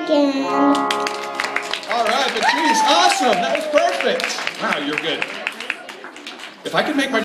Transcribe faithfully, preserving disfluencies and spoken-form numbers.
again. All right, Patrice, awesome. That was perfect. Wow, you're good. If I could make my